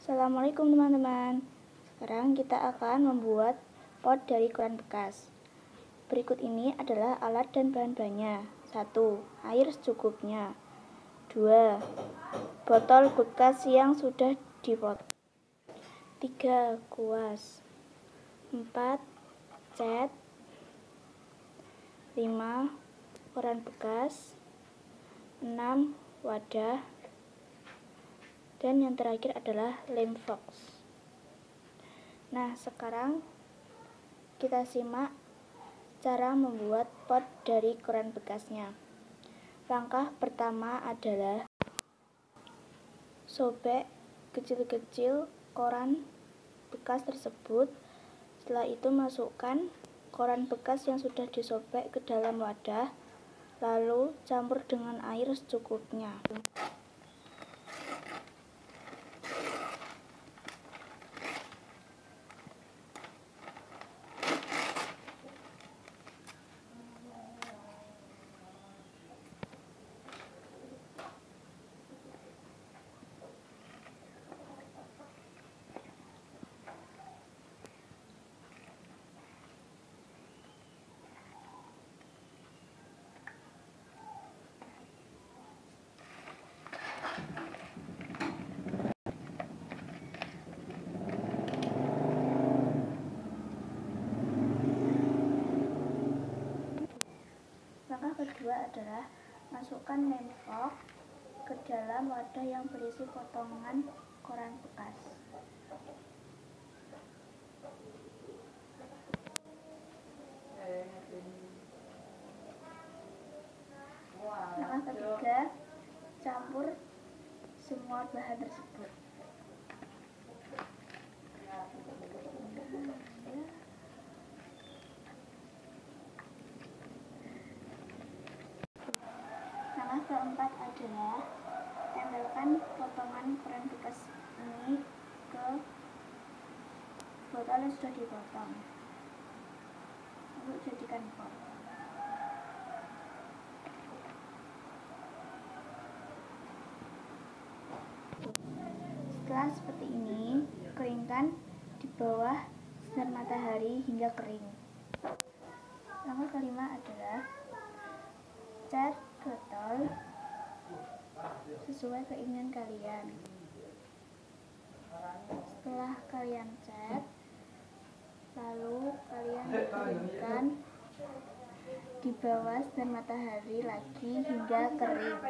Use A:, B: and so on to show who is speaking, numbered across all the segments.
A: Assalamualaikum teman-teman. Sekarang kita akan membuat pot dari koran bekas. Berikut ini adalah alat dan bahan-bahannya. 1. Air secukupnya. 2. Botol bekas yang sudah dipotong. 3. Kuas. 4. Cat. 5. Koran bekas. 6. Wadah. Dan yang terakhir adalah lem fox. Nah, sekarang kita simak cara membuat pot dari koran bekasnya. Langkah pertama adalah sobek kecil-kecil koran bekas tersebut. Setelah itu masukkan koran bekas yang sudah disobek ke dalam wadah, lalu campur dengan air secukupnya. Langkah kedua adalah masukkan lem fox ke dalam wadah yang berisi potongan koran bekas. Langkah ketiga, campur semua bahan tersebut. Langkah keempat adalah tempelkan potongan koran bekas ini ke botol yang sudah dipotong untuk jadikan pot. Setelah seperti ini, keringkan di bawah sinar matahari hingga kering. Langkah kelima adalah cat botol sesuai keinginan kalian. Setelah kalian cat, lalu kalian keringkan di bawah sinar matahari lagi hingga kering.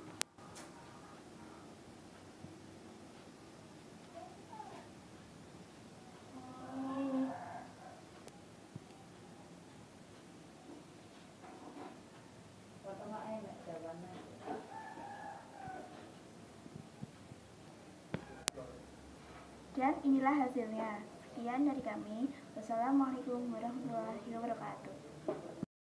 A: Dan inilah hasilnya. Sekian dari kami. Wassalamualaikum warahmatullahi wabarakatuh.